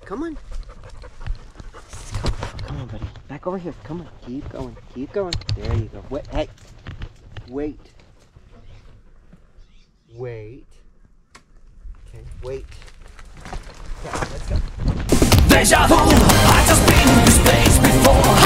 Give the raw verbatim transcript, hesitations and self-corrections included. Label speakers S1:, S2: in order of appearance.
S1: Come on. Come, come on, buddy. Back over here. Come on. Keep going. Keep going. There you go. Wait. Hey. Wait. Wait. Okay. Wait. Okay, let's go.
S2: Deja vu, I just been in this place before.